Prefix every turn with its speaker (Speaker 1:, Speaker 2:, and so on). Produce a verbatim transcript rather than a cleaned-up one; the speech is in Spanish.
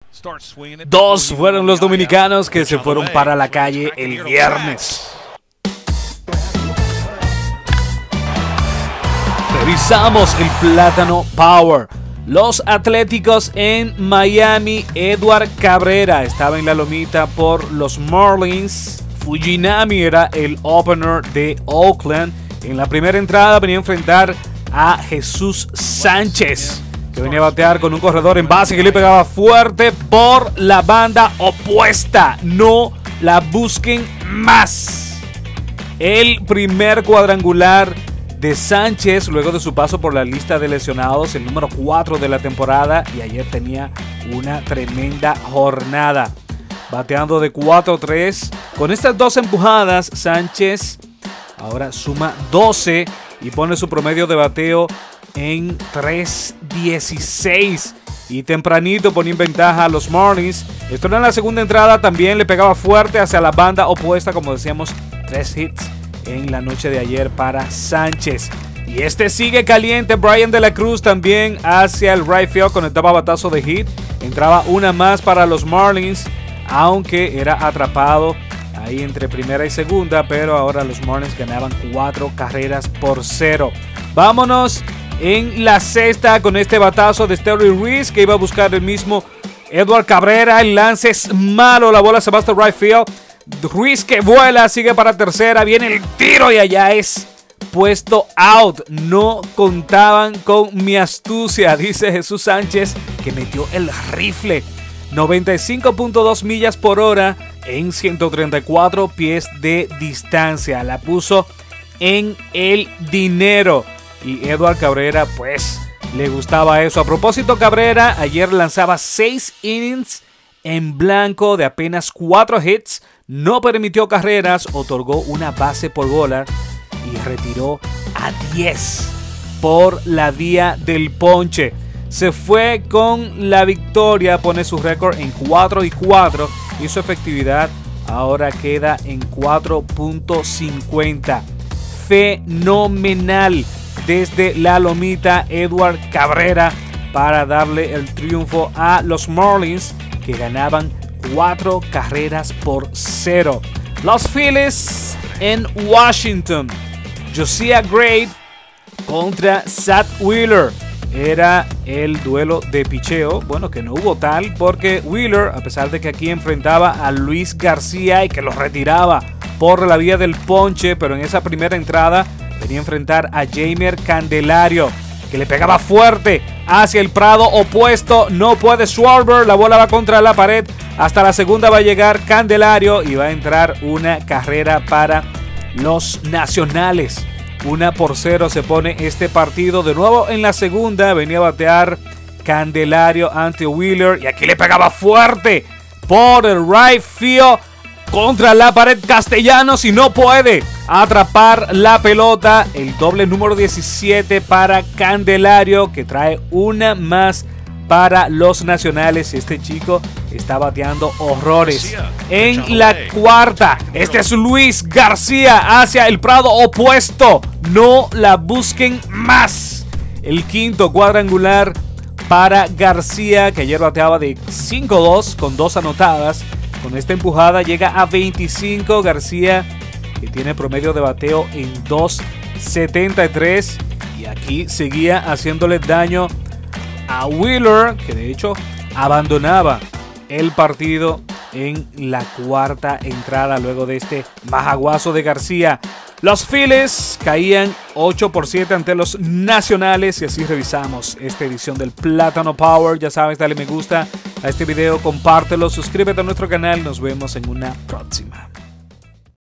Speaker 1: Dos fueron los dominicanos que se fueron para la calle el viernes. Revisamos el Plátano Power. Los Atléticos en Miami. Edward Cabrera estaba en la lomita por los Marlins. Fujinami era el opener de Oakland. En la primera entrada venía a enfrentar a Jesús Sánchez, que venía a batear con un corredor en base que le pegaba fuerte por la banda opuesta. No la busquen más. El primer cuadrangular de Sánchez luego de su paso por la lista de lesionados, el número cuatro de la temporada, y ayer tenía una tremenda jornada, bateando de cuatro tres. Con estas dos empujadas, Sánchez ahora suma doce y pone su promedio de bateo en tres dieciséis. Y tempranito ponía en ventaja a los Marlins. Esto era en la segunda entrada, también le pegaba fuerte hacia la banda opuesta, como decíamos, tres hits en la noche de ayer para Sánchez. Y este sigue caliente. Brian de la Cruz también hacia el right field, conectaba batazo de hit. Entraba una más para los Marlins, aunque era atrapado ahí entre primera y segunda, pero ahora los Marlins ganaban cuatro carreras por cero. Vámonos en la sexta con este batazo de Esteury Ruiz, que iba a buscar el mismo Edward Cabrera. El lance es malo, la bola se va hasta right field. Ruiz que vuela, sigue para tercera, viene el tiro y allá es puesto out. No contaban con mi astucia, dice Jesús Sánchez, que metió el rifle. noventa y cinco punto dos millas por hora en ciento treinta y cuatro pies de distancia. La puso en el dinero. Y Edward Cabrera, pues, le gustaba eso. A propósito, Cabrera ayer lanzaba seis innings en blanco de apenas cuatro hits. No permitió carreras, otorgó una base por bola y retiró a diez por la vía del ponche. Se fue con la victoria, pone su récord en cuatro y cuatro y su efectividad ahora queda en cuatro punto cincuenta. Fenomenal desde la lomita Edward Cabrera para darle el triunfo a los Marlins, que ganaban cuatro carreras por cero. Los Phillies en Washington. Josiah Gray contra Zack Wheeler. Era el duelo de picheo. Bueno, que no hubo tal, porque Wheeler, a pesar de que aquí enfrentaba a Luis García y que lo retiraba por la vía del ponche, pero en esa primera entrada venía a enfrentar a Jeimer Candelario, que le pegaba fuerte hacia el prado opuesto. No puede Schwarber, la bola va contra la pared. Hasta la segunda va a llegar Candelario y va a entrar una carrera para los Nacionales. Una por cero se pone este partido. De nuevo en la segunda venía a batear Candelario ante Wheeler y aquí le pegaba fuerte por el right field contra la pared Castellanos y no puede atrapar la pelota. El doble número diecisiete para Candelario, que trae una más para los Nacionales. Este chico está bateando horrores. En la cuarta, este es Luis García hacia el prado opuesto. No la busquen más. El quinto cuadrangular para García, que ayer bateaba de cinco dos con dos anotadas. Con esta empujada llega a veinticinco. García, que tiene promedio de bateo en dos setenta y tres. Y aquí seguía haciéndole daño a Wheeler, que de hecho abandonaba el partido en la cuarta entrada luego de este majaguazo de García. Los Phillies caían ocho por siete ante los Nacionales y así revisamos esta edición del Plátano Power. Ya sabes, dale me gusta a este video, compártelo, suscríbete a nuestro canal. Nos vemos en una próxima.